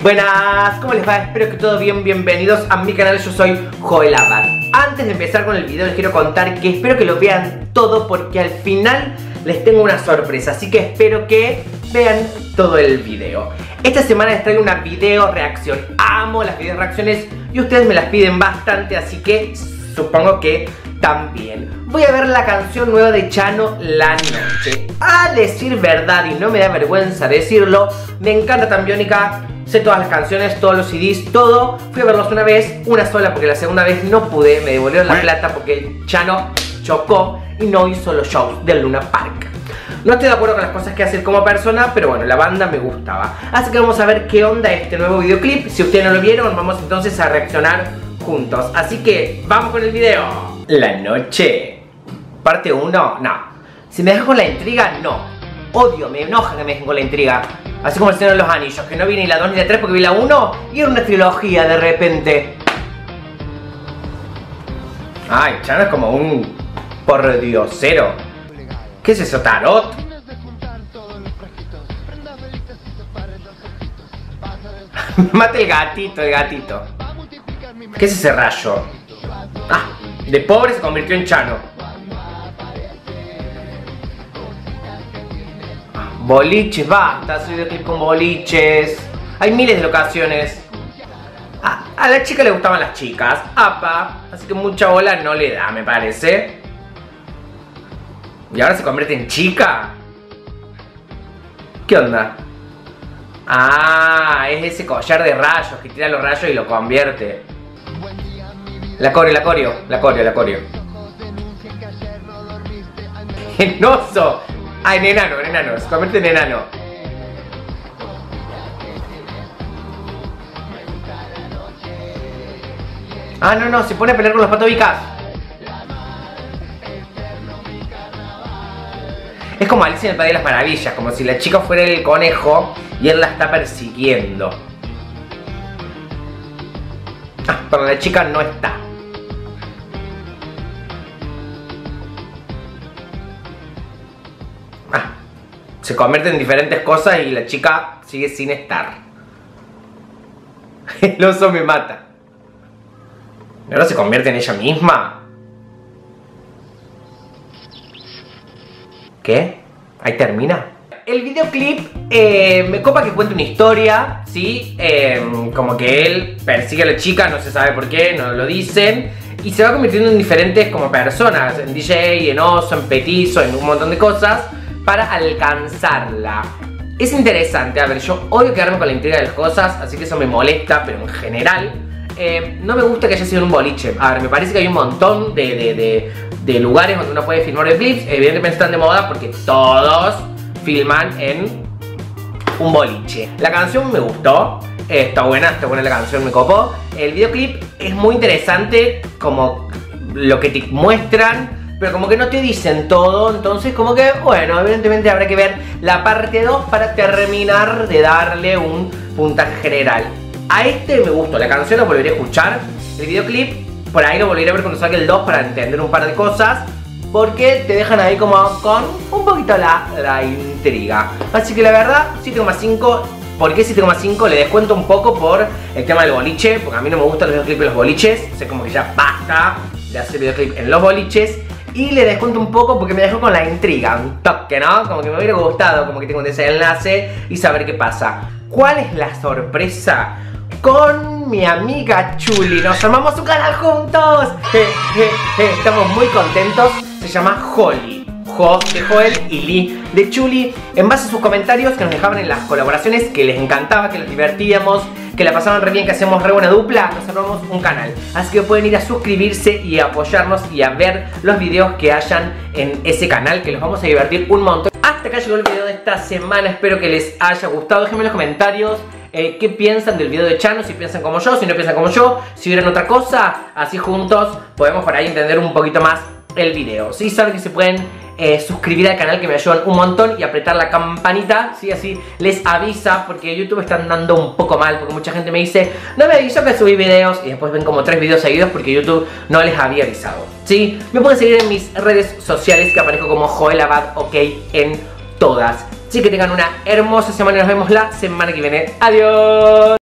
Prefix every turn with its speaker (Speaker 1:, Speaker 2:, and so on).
Speaker 1: Buenas, ¿cómo les va? Espero que todo bien, bienvenidos a mi canal, yo soy Joel Abad. Antes de empezar con el video les quiero contar que espero que lo vean todo porque al final les tengo una sorpresa, así que espero que vean todo el video. Esta semana les traigo una video reacción, amo las video reacciones y ustedes me las piden bastante, así que supongo que también. Voy a ver la canción nueva de Chano, La Noche. A decir verdad, y no me da vergüenza decirlo, me encanta Tambiónica. Sé todas las canciones, todos los CDs, todo. Fui a verlos una vez, una sola, porque la segunda vez no pude. Me devolvieron la plata porque Chano chocó y no hizo los shows del Luna Park. No estoy de acuerdo con las cosas que hace como persona, pero bueno, la banda me gustaba. Así que vamos a ver qué onda este nuevo videoclip. Si ustedes no lo vieron, vamos entonces a reaccionar juntos. Así que, vamos con el video. La Noche. Parte 1, no. Si me dejas con la intriga, no. Odio, me enoja que me dejen con la intriga. Así como el Señor de los Anillos, que no vi ni la 2 ni la 3 porque vi la 1 y era una trilogía de repente. Ay, Chano es como un pordiosero. ¿Qué es eso, tarot? Mate el gatito, el gatito. ¿Qué es ese rayo? Ah, de pobre se convirtió en Chano. Boliches, basta, soy de clip con boliches. Hay miles de locaciones. A la chica le gustaban las chicas, apa, así que mucha bola no le da, me parece. Y ahora se convierte en chica. ¿Qué onda? Ah, es ese collar de rayos que tira los rayos y lo convierte. La coreo. En oso. Ah, en enano, se convierte en enano. Ah, no, se pone a pelear con los patobicas. Es como Alicia en el País de las Maravillas, como si la chica fuera el conejo y él la está persiguiendo. Ah, pero la chica no está. Se convierte en diferentes cosas y la chica sigue sin estar. El oso me mata. ¿Y ahora se convierte en ella misma? ¿Qué? ¿Ahí termina? El videoclip me copa que cuente una historia, ¿sí? Como que él persigue a la chica, no se sabe por qué, no lo dicen. Y se va convirtiendo en diferentes como personas. En DJ, en oso, en petizo, en un montón de cosas para alcanzarla. Es interesante, a ver, yo odio quedarme con la intriga de las cosas, así que eso me molesta, pero en general no me gusta que haya sido un boliche. A ver, me parece que hay un montón de lugares donde uno puede filmar clips. Evidentemente están de moda porque todos filman en un boliche. La canción me gustó, está buena la canción, me copó. El videoclip es muy interesante, como lo que te muestran, pero como que no te dicen todo, entonces como que, bueno, evidentemente habrá que ver la parte 2 para terminar de darle un puntaje general. A este me gustó, la canción la volveré a escuchar, el videoclip por ahí lo volveré a ver cuando salga el 2 para entender un par de cosas, porque te dejan ahí como con un poquito la intriga. Así que la verdad, 7,5. ¿Por qué 7,5? Le descuento un poco por el tema del boliche, porque a mí no me gustan los videoclips en los boliches, sé como que ya basta de hacer videoclip en los boliches. Y le descuento un poco porque me dejó con la intriga, un toque, ¿no? Como que me hubiera gustado, como que tengo un desenlace y saber qué pasa. ¿Cuál es la sorpresa? Con mi amiga Chuli, nos armamos un canal juntos. Estamos muy contentos, se llama Holly. Jo de Joel y Lee de Chuli. En base a sus comentarios que nos dejaban en las colaboraciones, que les encantaba, que les divertíamos, que la pasaban re bien, que hacemos re buena dupla, nos armamos un canal. Así que pueden ir a suscribirse y a apoyarnos y a ver los videos que hayan en ese canal, que los vamos a divertir un montón. Hasta acá llegó el video de esta semana, espero que les haya gustado. Déjenme en los comentarios qué piensan del video de Chano, si piensan como yo, si no piensan como yo, si vieron otra cosa, así juntos podemos por ahí entender un poquito más el video. Sí, saben que se pueden suscribir al canal, que me ayudan un montón, y apretar la campanita, ¿sí? Así les avisa, porque YouTube está andando un poco mal, porque mucha gente me dice, no me avisó que subí videos, y después ven como 3 videos seguidos porque YouTube no les había avisado, ¿sí? Me pueden seguir en mis redes sociales, que aparezco como Joel Abad, ok, en todas. Así que tengan una hermosa semana y nos vemos la semana que viene. ¡Adiós!